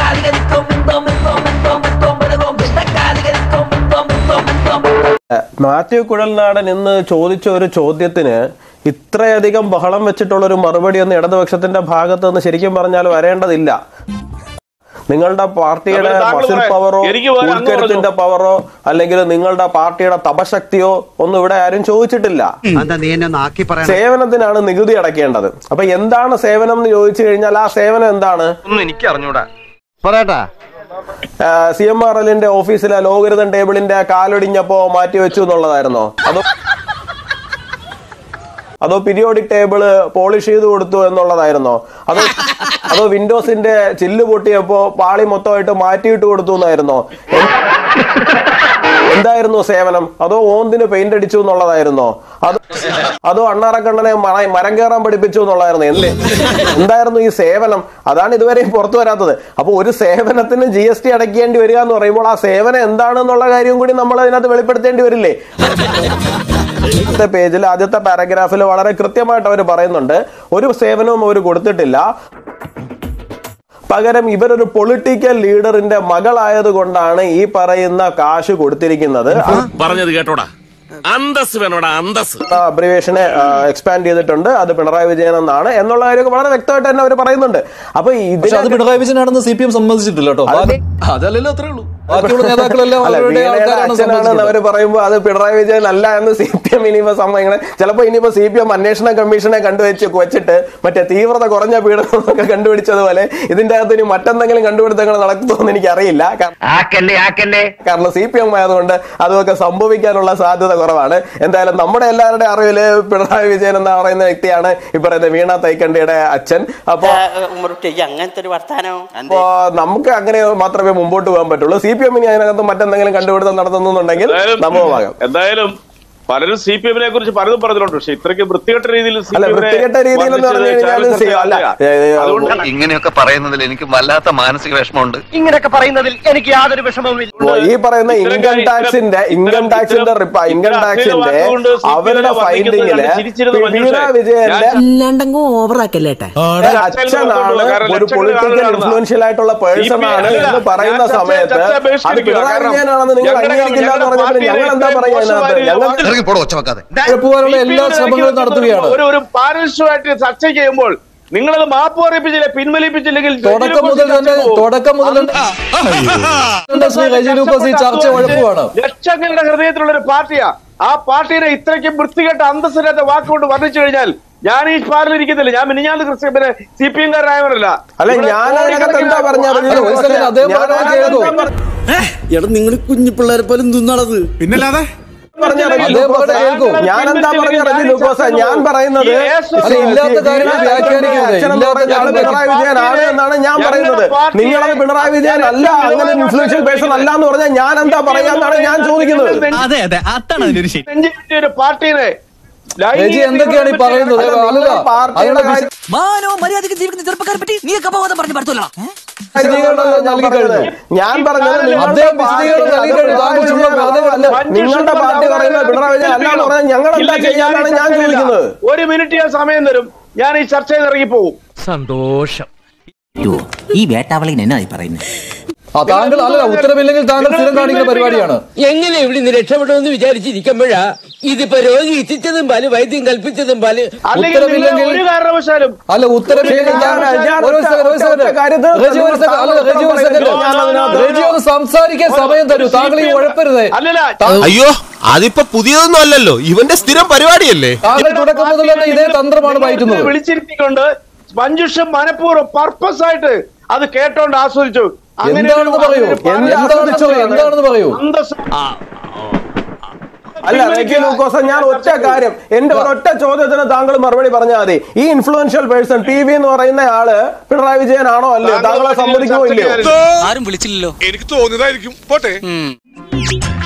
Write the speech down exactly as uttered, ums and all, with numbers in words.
മാത്യു കുഴൽനാടൻ ഇന്ന് ചോദിച്ച ഒരു ചോദ്യത്തിന് ഇത്രയധികം ബഹളം വെച്ചിട്ടുള്ള ഒരു മറുപടി ഒന്നും ഇടതുപക്ഷത്തിന്റെ ഭാഗത്ത് നിന്ന് ശരിക്കും പറഞ്ഞാൽ വരേണ്ടതില്ല. നിങ്ങളുടെ പാർട്ടിയുടെ മസിൽ പവറോ ഉൾക്കരുത്തിന്റെ പവറോ അല്ലെങ്കിൽ നിങ്ങളുടെ പാർട്ടിയുടെ തപശക്തിയോ ഒന്നും ഇവിടെ ആരും ചോദിച്ചിട്ടില്ല. സേവനത്തിനാണ് നികുതി അടയ്ക്കേണ്ടത്. അപ്പൊ എന്താണ് സേവനം എന്ന് ചോദിച്ചു കഴിഞ്ഞാൽ ആ സേവനം എന്താണ്? എനിക്ക് അറിഞ്ഞൂടാ. സി എം ആർ എല്ലിന്റെ ഓഫീസിലെ ലോകരുതൻ ടേബിളിന്റെ കാലൊടിഞ്ഞപ്പോ മാറ്റി വെച്ചു എന്നുള്ളതായിരുന്നോ? അതോ അതോ പീരിയോഡിക് ടേബിള് പോളിഷ് ചെയ്ത് കൊടുത്തു എന്നുള്ളതായിരുന്നോ? അതോ അതോ വിൻഡോസിന്റെ ചില്ല് പൊട്ടിയപ്പോ പാളി മൊത്തമായിട്ട് മാറ്റിയിട്ട് കൊടുത്തു എന്നായിരുന്നോ? എന്തായിരുന്നു സേവനം? അതോ ഓന്തിന് പെയിന്റ് അടിച്ചു എന്നുള്ളതായിരുന്നോ? അതോ അതോ അണ്ണാറക്കണ്ണനെ മരം കയറാൻ പഠിപ്പിച്ചു എന്നുള്ളതായിരുന്നു? എന്ത് എന്തായിരുന്നു ഈ സേവനം? അതാണ് ഇതുവരെയും പുറത്തു വരാത്തത്. അപ്പൊ ഒരു സേവനത്തിന് ജി എസ് ടി അടയ്ക്കേണ്ടി വരിക എന്ന് പറയുമ്പോൾ ആ സേവനം എന്താണെന്നുള്ള കാര്യം കൂടി നമ്മൾ അതിനകത്ത് വെളിപ്പെടുത്തേണ്ടി വരില്ലേ? ആദ്യത്തെ പേജിൽ ആദ്യത്തെ പാരഗ്രാഫിൽ വളരെ കൃത്യമായിട്ട് അവർ പറയുന്നുണ്ട് ഒരു സേവനവും അവർ കൊടുത്തിട്ടില്ല, പകരം ഇവരൊരു പൊളിറ്റിക്കൽ ലീഡറിന്റെ മകളായത് കൊണ്ടാണ് ഈ പറയുന്ന കാശ് കൊടുത്തിരിക്കുന്നത്. പറഞ്ഞത് കേട്ടോടാ, അന്തസ് വേണോടാ, അന്തസ്. അബ്രിവേഷനെ എക്സ്പാൻഡ് ചെയ്തിട്ടുണ്ട്, അത് പിണറായി വിജയൻ എന്നാണ് എന്നുള്ള കാര്യം വളരെ വ്യക്തമായിട്ട് തന്നെ അവർ പറയുന്നുണ്ട്. അപ്പൊ ഇത് പിണറായി വിജയനാണെന്ന് സി പി എം സമ്മതിച്ചിട്ടില്ല കേട്ടോ. അതല്ലല്ലോ, അത്രേ ഉള്ളൂ. അച്ഛനാണെന്ന് അവർ പറയുമ്പോൾ അത് പിണറായി വിജയൻ അല്ല എന്ന് സി പി എം ഇനിയിപ്പോ സമ്മതിക്കണം. ചിലപ്പോ ഇനിയിപ്പോ സി പി എം അന്വേഷണ കമ്മീഷനെ കണ്ടുവച്ച് വെച്ചിട്ട് മറ്റേ തീവ്രത കുറഞ്ഞ പീഡനമൊക്കെ കണ്ടുപിടിച്ചതുപോലെ ഇതിന്റെ അകത്ത് ഇനി മറ്റെന്തെങ്കിലും കണ്ടുപിടുത്തങ്ങൾ നടക്കുമെന്ന് എനിക്ക് അറിയില്ല. കാരണം സി പി എം ആയതുകൊണ്ട് അതൊക്കെ സംഭവിക്കാനുള്ള സാധ്യത കുറവാണ്. എന്തായാലും നമ്മുടെ എല്ലാവരുടെ അറിവില് പിണറായി വിജയൻ എന്ന് പറയുന്ന വ്യക്തിയാണ് ഈ പറയുന്ന വീണ തൈക്കണ്ടിയുടെ അച്ഛൻ. അപ്പൊ അങ്ങനത്തെ ഒരു വർത്താനം അപ്പോ നമുക്ക് അങ്ങനെ മാത്രമേ മുമ്പോട്ട് പോകാൻ പറ്റുള്ളൂ. സി പി എമ്മിന് അതിനകത്ത് മറ്റെന്തെങ്കിലും കണ്ടുപിടുത്തം നടത്തുന്നുണ്ടെങ്കിൽ സംഭവമാകാം. എന്തായാലും പലരും സി പി എമ്മിനെ കുറിച്ച് പലതും പറഞ്ഞിട്ടുണ്ട്. പക്ഷെ ഇത്രയ്ക്ക് വൃത്തികെട്ട രീതിയിൽ വൃത്തികെട്ട രീതിയിൽ ഇങ്ങനെയൊക്കെ പറയുന്നതിൽ എനിക്ക് വല്ലാത്ത മാനസിക വിഷമമുണ്ട്. ഇങ്ങനെയൊക്കെ പറയുന്നതിൽ എനിക്ക് യാതൊരു വിഷമവുമില്ല. ഈ പറയുന്ന ഇൻകം ടാക്സിന്റെ ഇൻകം ടാക്സിന്റെ ഇൻകം ടാക്സിന്റെ അവരുടെ ഫൈൻഡിങ്ങില് വീണ വിജയന്റെ അച്ഛനാണ് ഒരു പൊളിറ്റിക്കൽ ഇൻഫ്ലുവൻഷ്യൽ ആയിട്ടുള്ള പേഴ്സൺ ആണ് എന്ന് പറയുന്ന സമയത്ത് അത് പിണറായി വിജയനാണെന്ന് നിങ്ങൾ അംഗീകരിക്കില്ല എന്ന് പറഞ്ഞാൽ ഞങ്ങൾ എന്താ പറയുക? ഞങ്ങൾ എല്ലാ ശ്രമങ്ങളും നടത്തുകയാണ്. ഒരു പാരന്റ്സുമായിട്ട് ചർച്ച ചെയ്യുമ്പോൾ നിങ്ങളത് മാപ്പ് പറയിപ്പിച്ചില്ല, പിൻവലിപ്പിച്ചില്ലെങ്കിൽ തുടക്കം മുതൽ തന്നെ തുടക്കം മുതൽ ലക്ഷങ്ങളുടെ ഹൃദയത്തിലുള്ള ഒരു പാർട്ടിയാ. ആ പാർട്ടിയെ ഇത്രയ്ക്കും വൃത്തികെട്ട അന്തസ്സില്ലാത്ത വാക്കുകൊണ്ട് വർണ്ണിച്ചു കഴിഞ്ഞാൽ ഞാൻ ഈ പാർട്ടിലിരിക്കുന്നില്ല. ഞാൻ മിനിഞ്ഞാന്ന് ക്രിസ്ത്യൻ സി പി എംകാരനായവരല്ല. അല്ല, ഞാൻ എന്താ പറഞ്ഞത്? നിങ്ങൾ കുഞ്ഞു പിള്ളേരെ പോലും തിന്നണത് പിന്നല്ലാതെ ഞാൻ എന്താ പറഞ്ഞ ഞാൻ പറയുന്നത് പിണറായി വിജയനാണ് എന്നാണ് ഞാൻ പറയുന്നത്. നിങ്ങളത് പിണറായി വിജയൻ അല്ല, അങ്ങനെ ഇൻഫ്ലുവൻഷ്യൽ പേഴ്സൺ അല്ല എന്ന് പറഞ്ഞാൽ ഞാൻ എന്താ പറയാന്നാണ് ഞാൻ ചോദിക്കുന്നത്. ഒരു പാർട്ടിയെ എന്തൊക്കെയാണ് ഈ പറയുന്നത്? ഞാൻ പറഞ്ഞത് നിങ്ങളുടെ പാർട്ടി പറയുന്നത് പിണറായി വിജയൻ അല്ല എന്ന് പറഞ്ഞാൽ ഞങ്ങൾ എന്താ ചെയ്യാനാണ് ഞാൻ ചോദിക്കുന്നത്. ഒരു മിനിറ്റ് ഞാൻ സമയം തരും, ഞാൻ ഈ ചർച്ചയിൽ ഇറങ്ങിപ്പോവും. സന്തോഷം. ഈ വേട്ടാവളിന് എന്നാ പറയുന്നത്? താങ്കൾ അല്ല, ഉത്തരവില്ലെങ്കിൽ താങ്കൾ സ്ഥിരം കാണിക്കുന്ന പരിപാടിയാണ്. എങ്ങനെ ഇവിടെ നിന്ന് രക്ഷപ്പെടുമെന്ന് വിചാരിച്ചിരിക്കുമ്പോഴാ ഇതിപ്പോ രോഗി ഇച്ഛിച്ചതും പാല് വൈദ്യം കൽപ്പിച്ചതും പാല്. ഉത്തരവില്ലെങ്കിൽ ഒരു കാരണവശാലും അല്ല, ഉത്തരവില്ലെങ്കിൽ സംസാരിക്കാൻ സമയം തരൂ. താങ്കൾ ഈ ഉഴപ്പരുത്. അയ്യോ, അതിപ്പോ പുതിയതൊന്നും അല്ലല്ലോ, ഇവന്റെ സ്ഥിരം പരിപാടിയല്ലേ. താങ്കൾ തുടക്കം മുതൽ തന്നെ ഇതേ തന്ത്രമാണ് പയറ്റുന്നത്. വിളിച്ചിരുത്തിക്കൊണ്ട് മഞ്ജുഷം മനഃപൂർവ്വം പർപ്പസ് ആയിട്ട് അത് കേട്ടോണ്ട് ആസ്വദിച്ചു. എന്താണെന്ന് പറയൂ, എന്താണെന്ന് പറയൂ. അല്ല ലൂക്കോസ്, ഞാൻ ഒറ്റ കാര്യം, എന്റെ ഒരൊറ്റ ചോദ്യത്തിന് താങ്കൾ മറുപടി പറഞ്ഞാൽ മതി. ഈ ഇൻഫ്ലുവൻഷ്യൽ പേഴ്സൺ ടി വി എന്ന് പറയുന്ന ആള് പിണറായി വിജയൻ ആണോ അല്ലയോ? താങ്കളെ സമ്മതിക്കുമോ ഇല്ലയോ? ആരും വിളിച്ചില്ലല്ലോ. എനിക്ക് തോന്നിയതായിരിക്കും. പോട്ടെ.